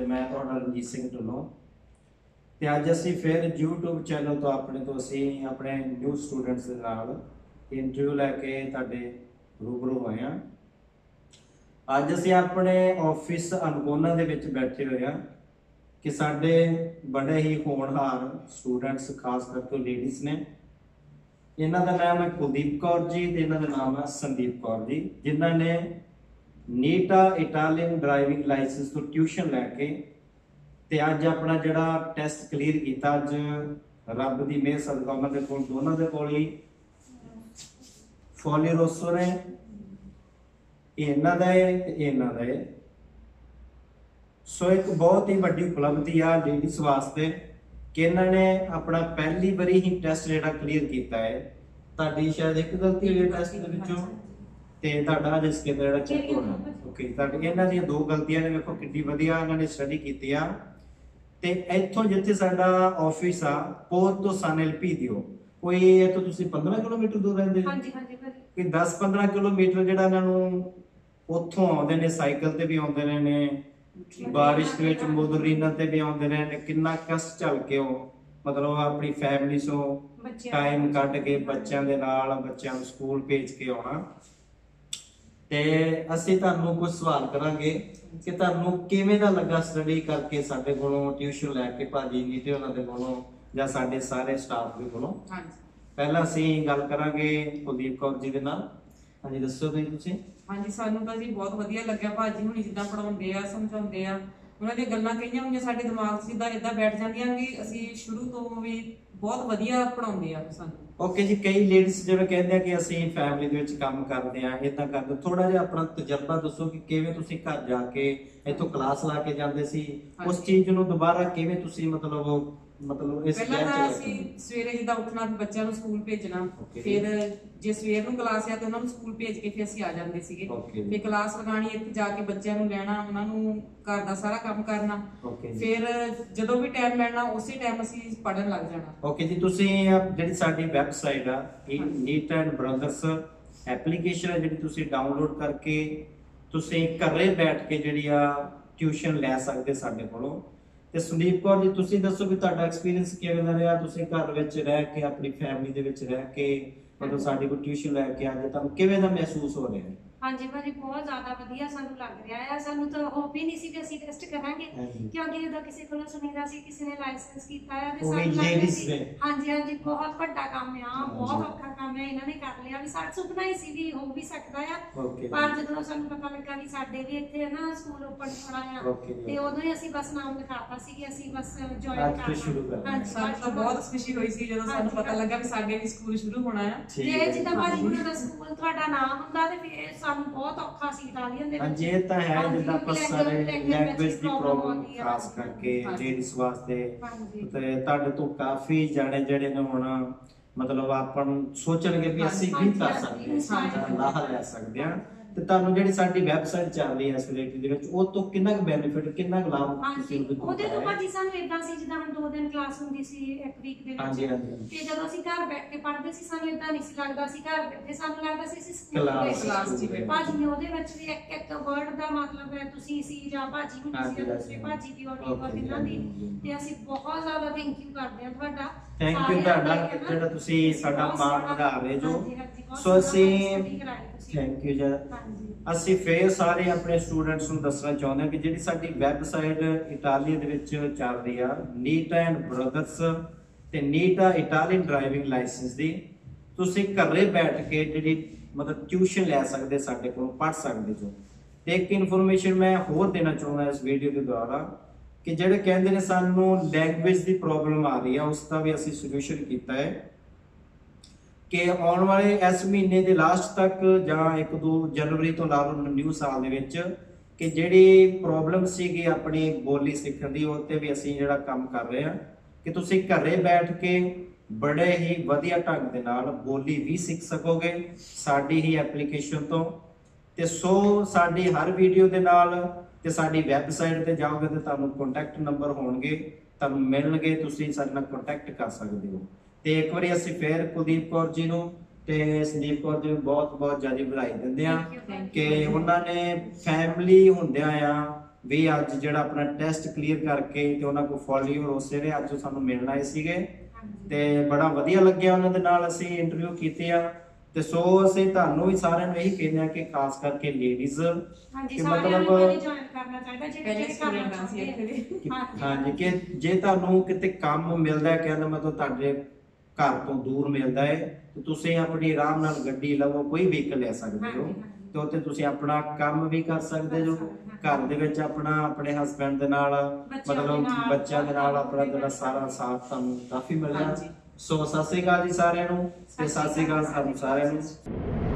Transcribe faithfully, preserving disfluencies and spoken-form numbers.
ਤੇ ਮੈਂ ਤੁਹਾਡਾ ਰਣਜੀਤ ਸਿੰਘ ਢਿੱਲੋਂ ਤੇ ਅੱਜ ਅਸੀਂ ਫਿਰ YouTube ਚੈਨਲ ਤੋਂ ਆਪਣੇ ਤੋਂ ਅਸੀਂ ਆਪਣੇ ਨਿਊ ਸਟੂਡੈਂਟਸ ਦੇ ਨਾਲ ਇੰਟਰਵਿਊ ਲੈ ਕੇ ਤੁਹਾਡੇ ਰੂਬਰੂ ਹੋਏ ਹਾਂ। ਅੱਜ ਅਸੀਂ ਆਪਣੇ ਆਫਿਸ ਅਨਕੋਨਾ ਦੇ ਵਿੱਚ ਬੈਠੇ ਹੋਏ ਹਾਂ ਕਿ ਸਾਡੇ ਬੜੇ ਹੀ ਹੋਣਹਾਰ ਸਟੂਡੈਂਟਸ ਖਾਸ ਕਰਕੇ ਲੇਡੀਜ਼ ਨੇ। ਇਹਨਾਂ ਦਾ ਨਾਮ ਹੈ ਕੁਲਦੀਪ ਕੌਰ ਜੀ ਤੇ ਇਹਨਾਂ ਦਾ ਨਾਮ ਹੈ ਸੰਦੀਪ ਕੌਰ ਜੀ, ਜਿਨ੍ਹਾਂ ਨੇ ਨੀਟਾ ਇਟਾਲੀਅਨ ਡਰਾਈਵਿੰਗ ਲਾਇਸੈਂਸ ਤੋਂ ਟਿਊਸ਼ਨ ਲੈ ਕੇ ਤੇ ਅੱਜ ਆਪਣਾ ਜਿਹੜਾ ਟੈਸਟ ਕਲੀਅਰ ਕੀਤਾ। ਅੱਜ ਰੱਬ ਦੀ ਮਿਹਰ ਸਦਕਾ ਉਹਨਾਂ ਦੇ ਕੋਲ ਦੋਨਾਂ ਦੇ ਕੋਲ ਹੀ ਫੋਲੀ ਰੋਸੋ ਨੇ, ਇਹਨਾਂ ਦਾ ਹੈ ਤੇ ਇਹਨਾਂ ਦਾ ਹੈ। ਸੋ ਇੱਕ ਬਹੁਤ ਹੀ ਵੱਡੀ ਉਪਲਬਧੀ ਆ ਲੇਡੀਜ਼ ਵਾਸਤੇ ਕਿ ਇਹਨਾਂ ਨੇ ਆਪਣਾ ਪਹਿਲੀ ਵਾਰੀ ਹੀ ਟੈਸਟ ਜਿਹੜਾ ਕਲੀਅਰ ਕੀਤਾ ਹੈ। ਤੁਹਾਡੀ ਸ਼ਾਇਦ ਇੱਕ ਗਲਤੀ ਹੋਈ ਹੈ ਟੈਸਟ ਦੇ ਵਿੱਚੋਂ ਤੇ ਤੁਹਾਡਾ ਅੱਜ ਇਸ ਜਿਹੜਾ ਚੈੱਕ ਹੋਣਾ। ਓਕੇ, ਤੁਹਾਡੀ ਇਹਨਾਂ ਦੀਆਂ ਦੋ ਗਲਤੀਆਂ ਨੇ। ਵੇਖੋ ਕਿੰਨੀ ਵਧੀਆ ਇਹਨਾਂ ਨੇ ਸਟੱਡੀ ਕੀਤੀ ਆ। ਤੇ ਇੱਥੋਂ ਜਿੱਥੇ ਸਾਡਾ ਆਫਿਸ ਆ ਪੋਰਟੋ ਸਾਨ ਐਲਪੀ ਦਿਓ, ਕੋਈ ਇਹ ਤੋਂ ਤੁਸੀਂ ਪੰਦਰਾਂ ਕਿਲੋਮੀਟਰ ਦੂਰ ਰਹਿੰਦੇ ਹੋ? ਹਾਂਜੀ ਹਾਂਜੀ ਭਾਜੀ, ਕਿ ਦਸ ਪੰਦਰਾਂ ਕਿਲੋਮੀਟਰ ਜਿਹੜਾ ਇਹਨਾਂ ਨੂੰ ਉੱਥੋਂ ਆਉਂਦੇ ਨੇ, ਸਾਈਕਲ ਤੇ ਵੀ ਆਉਂਦੇ ਨੇ ਨੇ ਬਾਰਿਸ਼ ਦੇ ਵਿੱਚ ਮੋਦਰੀਨਾ ਤੇ ਵੀ ਆਉਂਦੇ ਨੇ। ਕਿੰਨਾ ਕਸ਼ਟ ਝੱਲ ਕੇ ਉਹ ਮਤਲਬ ਆਪਣੀ ਫੈਮਿਲੀ ਤੋਂ ਟਾਈਮ ਕੱਢ ਕੇ ਬੱਚਿਆਂ ਦੇ ਨਾਲ ਬੱਚਿਆਂ ਨੂੰ ਸਕੂਲ ਭੇਜ ਕੇ ਆਉਣਾ। ਤੇ ਅਸੀਂ ਤੁਹਾਨੂੰ ਕੁਝ ਸਵਾਲ ਕਰਾਂਗੇ ਕਿ ਤੁਹਾਨੂੰ ਕਿਵੇਂ ਦਾ ਲੱਗਾ ਸਟੱਡੀ ਕਰਕੇ ਸਾਡੇ ਕੋਲੋਂ ਟਿਊਸ਼ਨ ਲੈ ਕੇ ਭਾਜੀ ਨੀਟੇ ਉਹਨਾਂ ਦੇ ਕੋਲੋਂ ਜਾਂ ਸਾਡੇ ਸਾਰੇ ਸਟਾਫ ਦੇ ਕੋਲੋਂ। ਹਾਂਜੀ, ਪਹਿਲਾਂ ਅਸੀਂ ਗੱਲ ਕਰਾਂਗੇ ਕੁਲਦੀਪ ਕੌਰ ਜੀ ਦੇ ਨਾਲ। ਹਾਂਜੀ, ਦੱਸੋ ਤੁਸੀਂ। ਹਾਂਜੀ, ਸਾਨੂੰ ਤਾਂ ਜੀ ਬਹੁਤ ਵਧੀਆ ਲੱਗਿਆ ਭਾਜੀ ਹੁਣੀ ਜਿੱਦਾਂ ਪੜਾਉਂਦੇ ਆ, ਸਮਝਾਉਂਦੇ ਆ, ਉਹਨਾਂ ਦੀਆਂ ਗੱਲਾਂ ਕਈਆਂ ਹੋਈਆਂ ਸਾਡੇ ਦਿਮਾਗ 'ਚ ਜਿੱਦਾਂ ਏਦਾਂ ਬੈਠ ਜਾਂਦੀਆਂ ਵੀ ਅਸੀਂ ਸ਼ੁਰੂ ਤੋਂ ਵੀ ਬਹੁਤ ਵਧੀਆ ਪੜਾਉਂਦੇ ਆ ਸਾਨੂੰ। ਓਕੇ ਜੀ, ਕਈ ਲੇਡੀਜ਼ ਜਿਵੇਂ ਕਹਿੰਦੇ ਆ ਕਿ ਅਸੀਂ ਫੈਮਿਲੀ ਦੇ ਵਿੱਚ ਕੰਮ ਕਰਦੇ ਆ, ਇਦਾਂ ਕਰਦੇ। ਥੋੜਾ ਜਿਹਾ ਆਪਣਾ ਤਜਰਬਾ ਦੱਸੋ ਕਿ ਕਿਵੇਂ ਤੁਸੀਂ ਘਰ ਜਾ ਕੇ ਇੱਥੋਂ ਕਲਾਸ ਲਾ ਕੇ ਜਾਂਦੇ ਸੀ, ਉਸ ਚੀਜ਼ ਨੂੰ ਦੁਬਾਰਾ ਕਿਵੇਂ ਤੁਸੀਂ ਮਤਲਬ ਮਤਲਬ ਇਸ ਪਹਿਲਾਂ ਤਾਂ ਅਸੀਂ ਸਵੇਰੇ ਜਿੱਦਾਂ ਉੱਠਣਾ ਬੱਚਿਆਂ ਨੂੰ ਸਕੂਲ ਭੇਜਣਾ, ਫਿਰ ਜੇ ਸਵੇਰ ਨੂੰ ਕਲਾਸ ਆ ਤੇ ਉਹਨਾਂ ਨੂੰ ਸਕੂਲ ਭੇਜ ਕੇ ਫਿਰ ਅਸੀਂ ਆ ਜਾਂਦੇ ਸੀਗੇ। ਫਿਰ ਕਲਾਸ ਲਗਾਣੀ, ਇੱਥੇ ਜਾ ਕੇ ਬੱਚਿਆਂ ਨੂੰ ਲੈਣਾ, ਉਹਨਾਂ ਨੂੰ ਘਰ ਦਾ ਸਾਰਾ ਕੰਮ ਕਰਨਾ, ਫਿਰ ਜਦੋਂ ਵੀ ਟਾਈਮ ਮਿਲਣਾ ਉਸੇ ਟਾਈਮ ਅਸੀਂ ਪੜ੍ਹਨ ਲੱਗ ਜਾਣਾ। ਓਕੇ ਜੀ, ਤੁਸੀਂ ਜਿਹੜੀ ਸਾਡੀ ਵੈਬਸਾਈਟ ਆ ਨੀਟਾ ਐਂਡ ਬ੍ਰਦਰਸ ਐਪਲੀਕੇਸ਼ਨ ਹੈ ਜਿਹੜੀ ਤੁਸੀਂ ਡਾਊਨਲੋਡ ਕਰਕੇ ਤੁਸੀਂ ਘਰੇ ਬੈਠ ਕੇ ਜਿਹੜੀ ਆ ਟਿਊਸ਼ਨ ਲੈ ਸਕਦੇ ਸਾਡੇ ਕੋਲੋਂ। ਤੇ ਸੰਦੀਪ ਕੌਰ ਜੀ, ਤੁਸੀਂ ਦੱਸੋ ਵੀ ਤੁਹਾਡਾ ਐਕਸਪੀਰੀਅੰਸ ਕਿਵੇਂ ਦਾ ਰਿਹਾ? ਤੁਸੀਂ ਘਰ ਵਿੱਚ ਰਹਿ ਕੇ ਆਪਣੀ ਫੈਮਿਲੀ ਦੇ ਵਿੱਚ ਰਹਿ ਕੇ ਮਤਲਬ ਸਾਡੀ ਕੋਲ ਟਿਊਸ਼ਨ ਲੈ ਕੇ ਅੱਜ ਤੁਹਾਨੂੰ ਕਿਵੇਂ ਦਾ ਮਹਿਸੂਸ ਹੋ ਰਿਹਾ ਹੈ? ਹਾਂਜੀ ਭਾਜੀ, ਬਹੁਤ ਜ਼ਿਆਦਾ ਵਧੀਆ ਸਾਨੂੰ ਲੱਗ ਰਿਹਾ ਹੈ। ਸਾਨੂੰ ਤਾਂ ਹੋਪ ਹੀ ਨਹੀਂ ਸੀ ਕਿ ਅਸੀਂ ਟੈਸਟ ਕਰਾਂਗੇ, ਕਿਉਂਕਿ ਜਦੋਂ ਕਿਸੇ ਕੋਲੋਂ ਸੁਣੀਦਾ ਸੀ ਕਿਸੇ ਨੇ ਲਾਇਸੈਂਸ ਕੀਤਾ ਹੈ ਤੇ ਸਾਨੂੰ ਲੱਗਦਾ ਸੀ ਹਾਂਜੀ ਹਾਂਜੀ ਬਹੁਤ ਵੱਡਾ ਕੰਮ ਆ, ਬਹੁਤ ਔਖਾ ਕੰਮ ਹੈ, ਇਹਨਾਂ ਨੇ ਕਰ ਲਿਆ। ਵੀ ਸਾਡਾ ਸੁਪਨਾ ਹੀ ਸੀ ਵੀ ਹੋ ਵੀ ਸਕਦਾ ਆ, ਪਰ ਜਦੋਂ ਸਾਨੂੰ ਪਤਾ ਲੱਗਾ ਵੀ ਸਾਡੇ ਵੀ ਇੱਥੇ ਨਾ ਸਕੂਲ ਓਪਨ ਹੋਣਾ ਆ ਤੇ ਉਦੋਂ ਹੀ ਅਸੀਂ ਬਸ ਨਾਮ ਲਿਖਾਤਾ ਸੀ ਕਿ ਅਸੀਂ ਬਸ ਜੁਆਇਨ ਕਰਨਾ। ਸਾਨੂੰ ਤਾਂ ਬਹੁਤ ਖੁਸ਼ੀ ਹੋਈ ਸੀ ਜਦੋਂ ਸਾਨੂੰ ਪਤਾ ਲੱਗਾ ਵੀ ਸਾਡੇ ਵੀ ਸਕੂਲ ਸ਼ੁਰੂ ਹੋਣਾ ਆ। ਜੇ ਜਿੱਦਾਂ ਭਾਜੀ ਉਹਨਾਂ ਦਾ ਸਕੂਲ ਤੁਹਾਡਾ ਨਾਮ ਹੁੰਦਾ ਤੇ ਫਿਰ ਸਾਨੂੰ ਬਹੁਤ ਔਖਾ ਸੀ ਇਟਾਲੀਅਨ ਦੇ ਵਿੱਚ। ਹਾਂਜੀ, ਇਹ ਤਾਂ ਹੈ ਜਿੱਦਾਂ ਆਪਾਂ ਸਾਰੇ ਲੈਂਗੁਏਜ ਦੀ ਪ੍ਰੋਬਲਮ ਖਾਸ ਕਰਕੇ ਲੇਡੀਜ਼ ਵਾਸਤੇ ਤੇ ਤੁਹਾਡੇ ਤੋਂ ਕਾਫੀ ਜਾਣੇ ਜਿਹੜੇ ਨੇ ਹੁਣ ਮਤਲਬ ਆਪਾਂ ਨੂੰ ਸੋਚਣਗੇ ਵੀ ਅਸੀਂ ਵੀ ਕਰ ਸਕਦੇ ਹਾਂ, ਲਾਹਾ ਲੈ ਸਕਦੇ ਹਾਂ। ਤੇ ਤੁਹਾਨੂੰ ਜਿਹੜੀ ਸਾਡੀ ਵੈਬਸਾਈਟ ਚੱਲ ਰਹੀ ਹੈ ਫੈਸਿਲਿਟੀ ਦੇ ਵਿੱਚ ਉਹ ਤੋਂ ਕਿੰਨਾ ਕੁ ਬੈਨੀਫਿਟ ਕਿੰਨਾ ਕੁ ਲਾਭ ਤੁਸੀਂ ਉਹਦੇ ਤੋਂ ਭਾਜੀ ਸਾਨੂੰ ਇਦਾਂ ਸੀ ਜਿੱਦਾਂ ਹੁਣ ਦੋ ਦਿਨ ਕਲਾਸ ਹੁੰਦੀ ਸੀ ਇੱਕ ਵੀਕ ਦੇ ਵਿੱਚ, ਤੇ ਜਦੋਂ ਅਸੀਂ ਘਰ ਬੈਠ ਕੇ ਪੜ੍ਹਦੇ ਸੀ ਸਾਨੂੰ ਇਦਾਂ ਨਹੀਂ ਸੀ ਲੱਗਦਾ ਸੀ ਘਰ ਬੈਠੇ, ਸਾਨੂੰ ਲੱਗਦਾ ਸੀ ਅਸੀਂ ਸਕੂਲ ਦੇ ਭਾਜੀ ਨੇ ਉਹਦੇ ਵਿੱਚ ਵੀ ਇੱਕ ਇੱਕ ਵਰਡ ਦਾ ਮਤਲਬ ਹੈ ਤੁਸੀਂ ਸੀ ਜਾਂ ਭਾਜੀ ਹੁੰਦੀ ਸੀ ਦੂਸਰੇ ਭਾਜੀ ਦੀ ਔਰ ਇਹਨਾਂ ਦੀ, ਤੇ ਅਸੀਂ ਬਹੁਤ ਜ਼ਿਆਦਾ ਥੈਂਕ ਯੂ ਕਰਦੇ ਹਾਂ ਤੁਹਾਡਾ। ਥੈਂਕ ਯੂ ਤੁਹਾਡਾ ਜਿਹੜਾ ਤੁਸੀਂ ਸਾਡਾ ਮਾਣ ਵਧਾ ਰਹੇ ਜੋ। ਸੋ ਅਸੀਂ ਥੈਂਕ ਯੂ ਜੀ। ਅਸੀਂ ਫੇਰ ਸਾਰੇ ਆਪਣੇ ਸਟੂਡੈਂਟਸ ਨੂੰ ਦੱਸਣਾ ਚਾਹੁੰਦੇ ਹਾਂ ਕਿ ਜਿਹੜੀ ਸਾਡੀ ਵੈਬਸਾਈਟ ਇਟਾਲੀ ਦੇ ਵਿੱਚ ਚੱਲ ਰਹੀ ਆ ਨੀਟਾ ਐਂਡ ਬ੍ਰਦਰਸ ਤੇ ਨੀਟਾ ਇਟਾਲੀਅਨ ਡਰਾਈਵਿੰਗ ਲਾਇਸੈਂਸ ਦੀ, ਤੁਸੀਂ ਘਰੇ ਬੈਠ ਕੇ ਜਿਹੜੀ ਮਤਲਬ ਟਿਊਸ਼ਨ ਲੈ ਸਕਦੇ, ਸਾਡੇ ਕੋਲ ਪੜ੍ਹ ਸਕਦੇ ਜੋ। ਤੇ ਇੱਕ ਇਨਫੋਰਮੇਸ਼ਨ ਮੈਂ ਹੋਰ ਦੇਣਾ ਚਾਹੁੰਦਾ ਇਸ ਵੀਡੀਓ ਦੇ ਦੁਆਰਾ ਕਿ ਜਿਹੜੇ ਕਹਿੰਦੇ ਨੇ ਸਾਨੂੰ ਲੈਂਗੁਏਜ ਦੀ ਪ੍ਰੋਬਲਮ ਆ ਰਹੀ ਆ, ਉਸ ਦਾ ਵੀ ਅਸੀਂ ਸੋਲੂਸ਼ਨ ਕੀਤਾ ਹੈ ਕਿ ਆਉਣ ਵਾਲੇ ਇਸ ਮਹੀਨੇ ਦੇ ਲਾਸਟ ਤੱਕ ਜਾਂ ਇੱਕ ਦੋ ਜਨਵਰੀ ਤੋਂ ਲਾ ਲਓ ਨਿਊ ਸਾਲ ਦੇ ਵਿੱਚ ਕਿ ਜਿਹੜੀ ਪ੍ਰੋਬਲਮ ਸੀਗੀ ਆਪਣੀ ਬੋਲੀ ਸਿੱਖਣ ਦੀ, ਉਹ ਤੇ ਵੀ ਅਸੀਂ ਜਿਹੜਾ ਕੰਮ ਕਰ ਰਹੇ ਹਾਂ ਕਿ ਤੁਸੀਂ ਘਰੇ ਬੈਠ ਕੇ ਬੜੇ ਹੀ ਵਧੀਆ ਢੰਗ ਦੇ ਨਾਲ ਬੋਲੀ ਵੀ ਸਿੱਖ ਸਕੋਗੇ ਸਾਡੀ ਹੀ ਐਪਲੀਕੇਸ਼ਨ ਤੋਂ। ਤੇ ਸੋ ਸਾਡੀ ਹਰ ਵੀਡੀਓ ਦੇ ਨਾਲ ਤੇ ਸਾਡੀ ਵੈਬਸਾਈਟ ਤੇ ਜਾਓਗੇ ਤੇ ਤੁਹਾਨੂੰ ਕੰਟੈਕਟ ਨੰਬਰ ਹੋਣਗੇ, ਤੁਹਾਨੂੰ ਮਿਲਣਗੇ, ਤੁਸੀਂ ਸਾਡੇ ਨਾਲ ਕੰਟੈਕਟ ਕਰ ਸਕਦੇ ਹੋ। ਤੇ ਇੱਕ ਵਾਰੀ ਅਸੀਂ ਫੇਰ ਕੁਲਦੀਪ ਕੌਰ ਜੀ ਨੂੰ ਤੇ ਸੰਦੀਪ ਕੌਰ ਜੀ ਨੂੰ ਬਹੁਤ ਬਹੁਤ ਜ਼ਿਆਦਾ ਵਧਾਈ ਦਿੰਦੇ ਆ ਕਿ ਉਹਨਾਂ ਨੇ ਫੈਮਿਲੀ ਹੁੰਦਿਆਂ ਆ ਵੀ ਅੱਜ ਜਿਹੜਾ ਆਪਣਾ ਟੈਸਟ ਕਲੀਅਰ ਕਰਕੇ ਤੇ ਉਹਨਾਂ ਕੋਲ ਫੋਲੋਅਰ ਉਸੇ ਨੇ ਅੱਜ ਸਾਨੂੰ ਮਿਲਣ ਆਏ ਸੀਗੇ ਤੇ ਬੜਾ ਵਧੀਆ ਲੱਗਿਆ ਉਹਨਾਂ ਦੇ ਨਾਲ ਅਸੀਂ ਇੰਟਰਵਿਊ ਕੀਤੇ ਆ। ਤੇ ਸੋ ਅਸੀਂ ਤੁਹਾਨੂੰ ਵੀ ਸਾਰਿਆਂ ਨੂੰ ਇਹੀ ਕਹਿੰਦੇ ਆ ਕਿ ਖਾਸ ਕਰਕੇ ਲੇਡੀਜ਼ ਹਾਂਜੀ ਕਿ ਸਾਰਿਆਂ ਮਤਲਬ ਨੂੰ ਜੁਆਇਨ ਕਰਨਾ ਚਾਹੀਦਾ ਜਿਹੜੇ ਜਿਹੜੇ ਕਰਨਾ ਸੀ ਇੱਥੇ ਦੇ ਕਿ- ਹਾਂਜੀ ਕਿ ਜੇ ਤੁਹਾਨੂੰ ਕਿਤੇ ਕੰਮ ਮਿਲਦਾ ਹੈ, ਕਹਿੰਦਾ ਮਤਲਬ ਤੁਹਾਡੇ ਘਰ ਤੋਂ ਦੂਰ ਮਿਲਦਾ ਹੈ ਤੇ ਤੁਸੀਂ ਆਪਣੀ ਆਰਾਮ ਨਾਲ ਗੱਡੀ ਲਵੋ, ਕੋਈ ਵਹੀਕਲ ਲੈ ਸਕਦੇ ਹੋ ਤੇ ਉੱਥੇ ਤੁਸੀਂ ਆਪਣਾ ਕੰਮ ਵੀ ਕਰ ਸਕਦੇ ਹੋ, ਘਰ ਦੇ ਵਿੱਚ ਆਪਣਾ ਆਪਣੇ ਹਸਬੈਂਡ ਦੇ ਨਾਲ ਮਤਲਬ ਬੱਚਿਆਂ ਦੇ ਨਾਲ ਆਪਣਾ ਜਿਹੜਾ ਸਾਰਾ ਸਾਥ ਤੁਹਾਨੂੰ ਕਾਫੀ ਮਿਲਦਾ। ਸੋ ਸਤਿ ਸ੍ਰੀ ਅਕਾਲ ਜੀ ਸਾਰਿਆਂ ਨੂੰ ਤੇ ਸਤਿ ਸ੍ਰੀ ਅਕਾਲ ਤੁਹਾਨੂੰ ਸਾਰਿਆਂ ਨੂੰ।